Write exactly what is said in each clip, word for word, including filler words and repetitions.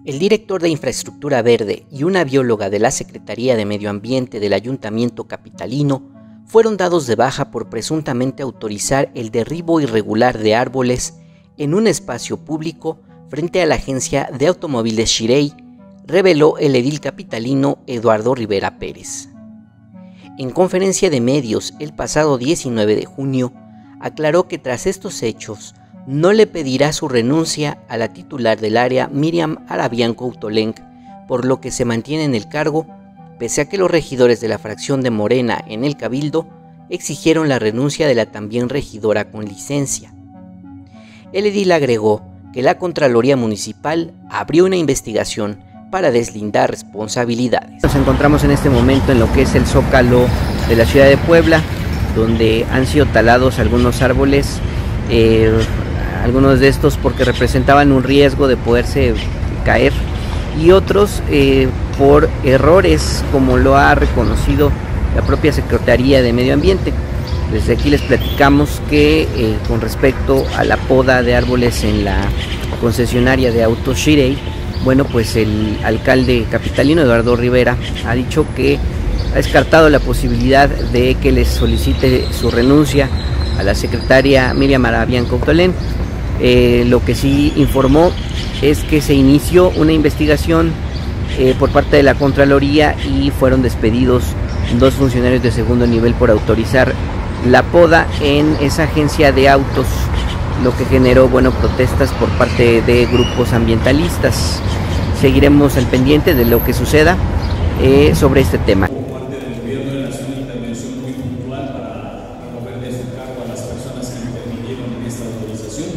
El director de Infraestructura Verde y una bióloga de la Secretaría de Medio Ambiente del Ayuntamiento capitalino fueron dados de baja por presuntamente autorizar el derribo irregular de árboles en un espacio público frente a la agencia de automóviles Xirey, reveló el edil capitalino Eduardo Rivera Pérez. En conferencia de medios el pasado diecinueve de junio, aclaró que tras estos hechos no le pedirá su renuncia a la titular del área, Miriam Arabián Coutolenc, por lo que se mantiene en el cargo, pese a que los regidores de la fracción de Morena en el Cabildo exigieron la renuncia de la también regidora con licencia. El edil agregó que la Contraloría Municipal abrió una investigación para deslindar responsabilidades. Nos encontramos en este momento en lo que es el Zócalo de la ciudad de Puebla, donde han sido talados algunos árboles, eh, algunos de estos porque representaban un riesgo de poderse caer, y otros eh, por errores, como lo ha reconocido la propia Secretaría de Medio Ambiente. Desde aquí les platicamos que eh, con respecto a la poda de árboles en la concesionaria de Autos Xirey, bueno, pues el alcalde capitalino Eduardo Rivera ha dicho que ha descartado la posibilidad de que les solicite su renuncia a la secretaria Miriam Arabián Coutolenc. Eh, lo que sí informó es que se inició una investigación eh, por parte de la Contraloría y fueron despedidos dos funcionarios de segundo nivel por autorizar la poda en esa agencia de autos, lo que generó, bueno, protestas por parte de grupos ambientalistas. Seguiremos al pendiente de lo que suceda eh, sobre este tema. Por parte del gobierno de la Nación, una intervención muy puntual para remover de su cargo a las personas que intervinieron en esta autorización.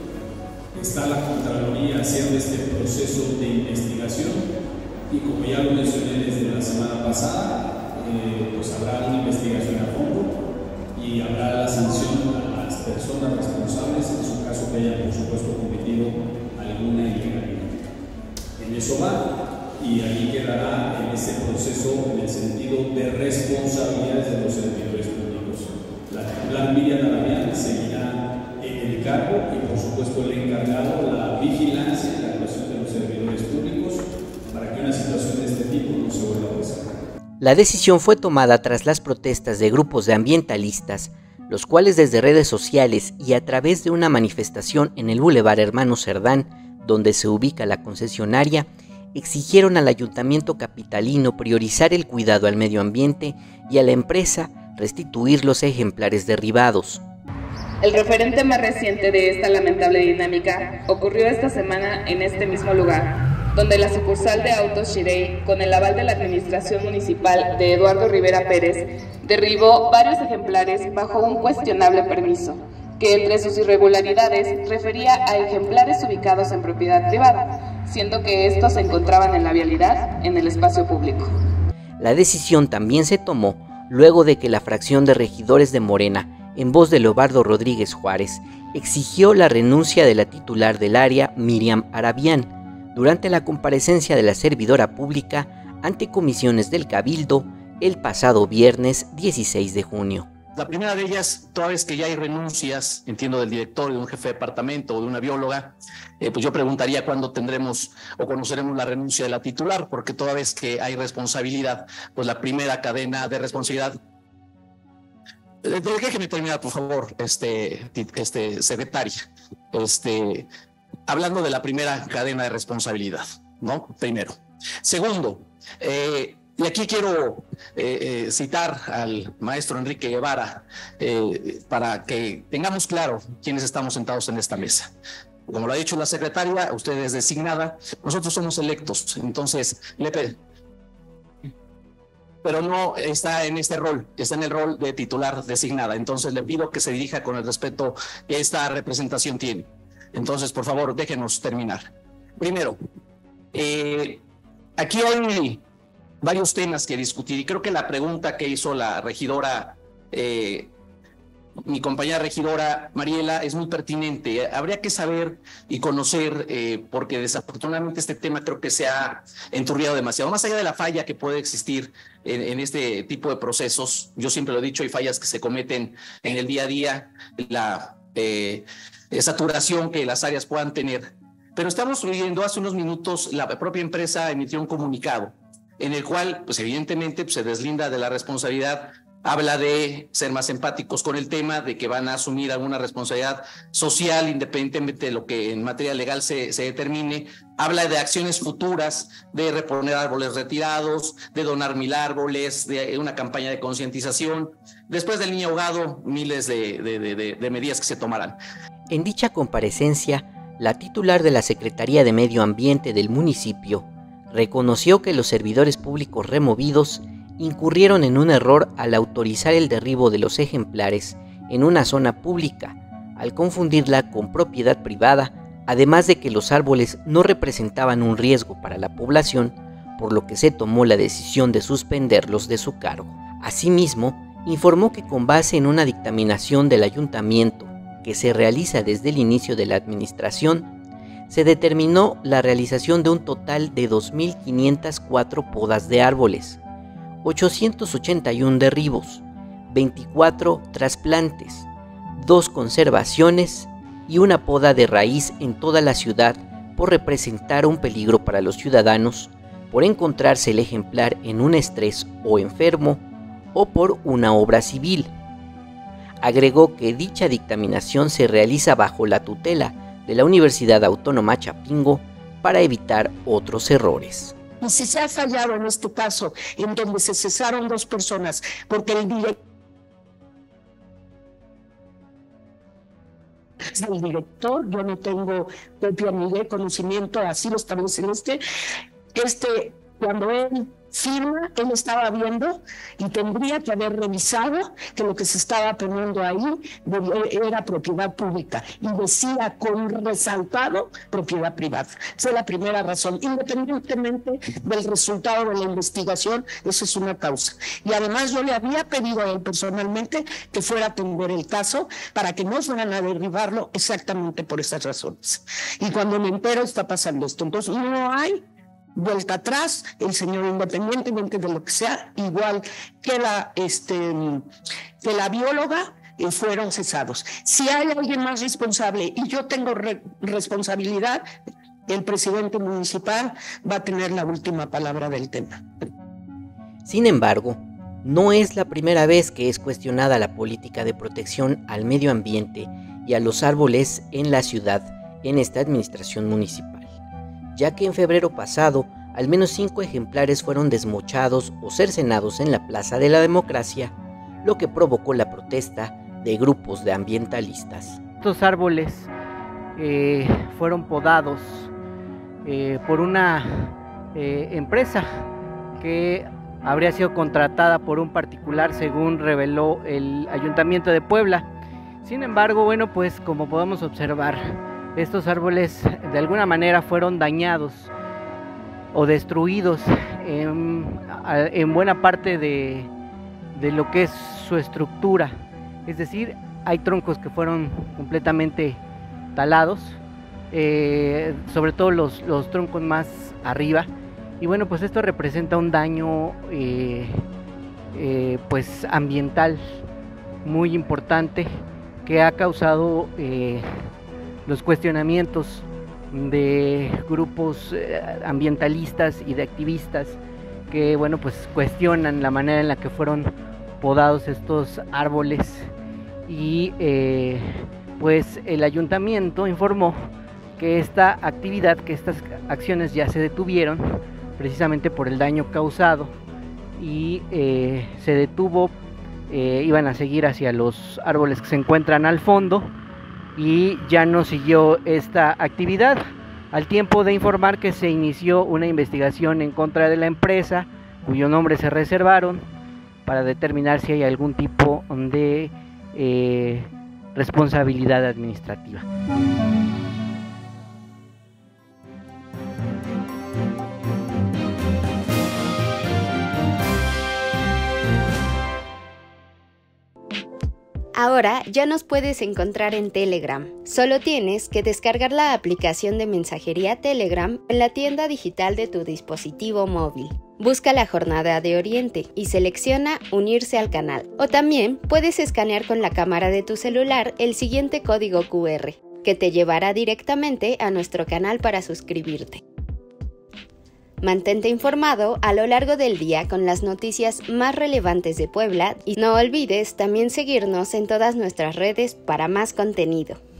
Está la Contraloría haciendo este proceso de investigación y, como ya lo mencioné desde la semana pasada, eh, pues habrá una investigación a fondo y habrá la sanción a las personas responsables en su caso que hayan, por supuesto, cometido alguna ilegalidad. En eso va, y ahí quedará en ese proceso en el sentido de responsabilidades de los servidores públicos. La titular Miriam Arabián seguirá en el cargo y, por supuesto, el encargado, la vigilancia y la actuación de los servidores públicos para que una situación de este tipo no se vuelva a presentar. La decisión fue tomada tras las protestas de grupos de ambientalistas, los cuales desde redes sociales y a través de una manifestación en el Boulevard Hermano Cerdán, donde se ubica la concesionaria, exigieron al ayuntamiento capitalino priorizar el cuidado al medio ambiente y a la empresa restituir los ejemplares derribados. El referente más reciente de esta lamentable dinámica ocurrió esta semana en este mismo lugar, donde la sucursal de Autos Xirey, con el aval de la administración municipal de Eduardo Rivera Pérez, derribó varios ejemplares bajo un cuestionable permiso, que entre sus irregularidades refería a ejemplares ubicados en propiedad privada, siendo que estos se encontraban en la vialidad, en el espacio público. La decisión también se tomó luego de que la fracción de regidores de Morena, en voz de Leobardo Rodríguez Juárez, exigió la renuncia de la titular del área, Miriam Arabián, durante la comparecencia de la servidora pública ante comisiones del Cabildo el pasado viernes dieciséis de junio. La primera de ellas, toda vez que ya hay renuncias, entiendo, del director, de un jefe de departamento o de una bióloga, eh, pues yo preguntaría cuándo tendremos o conoceremos la renuncia de la titular, porque toda vez que hay responsabilidad, pues la primera cadena de responsabilidad. Eh, déjeme terminar, por favor, este, este secretaria. Este, hablando de la primera cadena de responsabilidad, ¿no? Primero. Segundo, eh, y aquí quiero eh, eh, citar al maestro Enrique Guevara eh, para que tengamos claro quiénes estamos sentados en esta mesa. Como lo ha dicho la secretaria, usted es designada, nosotros somos electos, entonces le pedimos. Pero no está en este rol, está en el rol de titular designada, entonces le pido que se dirija con el respeto que esta representación tiene. Entonces, por favor, déjenos terminar. Primero, eh, aquí hoy varios temas que discutir y creo que la pregunta que hizo la regidora, eh, mi compañera regidora Mariela, es muy pertinente. Habría que saber y conocer, eh, porque desafortunadamente este tema creo que se ha enturbiado demasiado. Más allá de la falla que puede existir en, en este tipo de procesos, yo siempre lo he dicho, hay fallas que se cometen en el día a día, la eh, saturación que las áreas puedan tener. Pero estamos viendo, hace unos minutos la propia empresa emitió un comunicado en el cual, pues evidentemente, pues, se deslinda de la responsabilidad, habla de ser más empáticos con el tema, de que van a asumir alguna responsabilidad social independientemente de lo que en materia legal se, se determine, habla de acciones futuras, de reponer árboles retirados, de donar mil árboles, de una campaña de concientización, después del niño ahogado, miles de, de, de, de, de medidas que se tomarán. En dicha comparecencia, la titular de la Secretaría de Medio Ambiente del municipio reconoció que los servidores públicos removidos incurrieron en un error al autorizar el derribo de los ejemplares en una zona pública, al confundirla con propiedad privada, además de que los árboles no representaban un riesgo para la población, por lo que se tomó la decisión de suspenderlos de su cargo. Asimismo, informó que con base en una dictaminación del ayuntamiento que se realiza desde el inicio de la administración, se determinó la realización de un total de dos mil quinientas cuatro podas de árboles, ochocientos ochenta y uno derribos, veinticuatro trasplantes, dos conservaciones y una poda de raíz en toda la ciudad por representar un peligro para los ciudadanos, por encontrarse el ejemplar en un estrés o enfermo, o por una obra civil. Agregó que dicha dictaminación se realiza bajo la tutela de la Universidad Autónoma Chapingo para evitar otros errores. Y si se ha fallado en este caso, en donde se cesaron dos personas, porque el director, el director, yo no tengo copia ni de conocimiento, así lo establece en este, este, cuando él firma, él estaba viendo y tendría que haber revisado que lo que se estaba poniendo ahí era propiedad pública y decía con resaltado propiedad privada. Esa es la primera razón. Independientemente del resultado de la investigación, eso es una causa. Y además yo le había pedido a él personalmente que fuera a atender el caso para que no fueran a derribarlo exactamente por esas razones. Y cuando me entero está pasando esto. Entonces no hay vuelta atrás, el señor, independientemente de lo que sea, igual que la, este, que la bióloga, eh, fueron cesados. Si hay alguien más responsable y yo tengo re responsabilidad, el presidente municipal va a tener la última palabra del tema. Sin embargo, no es la primera vez que es cuestionada la política de protección al medio ambiente y a los árboles en la ciudad en esta administración municipal, ya que en febrero pasado al menos cinco ejemplares fueron desmochados o cercenados en la Plaza de la Democracia, lo que provocó la protesta de grupos de ambientalistas. Estos árboles eh, fueron podados eh, por una eh, empresa que habría sido contratada por un particular, según reveló el Ayuntamiento de Puebla. Sin embargo, bueno, pues como podemos observar, estos árboles de alguna manera fueron dañados o destruidos en, en buena parte de, de lo que es su estructura. Es decir, hay troncos que fueron completamente talados, eh, sobre todo los, los troncos más arriba. Y bueno, pues esto representa un daño eh, eh, pues ambiental muy importante que ha causado eh, los cuestionamientos de grupos eh, ambientalistas y de activistas que, bueno, pues cuestionan la manera en la que fueron podados estos árboles. Y eh, pues el ayuntamiento informó que esta actividad, que estas acciones ya se detuvieron precisamente por el daño causado y eh, se detuvo, eh, iban a seguir hacia los árboles que se encuentran al fondo y ya no siguió esta actividad, al tiempo de informar que se inició una investigación en contra de la empresa cuyo nombre se reservaron para determinar si hay algún tipo de eh, responsabilidad administrativa. Ahora ya nos puedes encontrar en Telegram. Solo tienes que descargar la aplicación de mensajería Telegram en la tienda digital de tu dispositivo móvil. Busca la Jornada de Oriente y selecciona Unirse al canal. O también puedes escanear con la cámara de tu celular el siguiente código cu erre. que te llevará directamente a nuestro canal para suscribirte. Mantente informado a lo largo del día con las noticias más relevantes de Puebla y no olvides también seguirnos en todas nuestras redes para más contenido.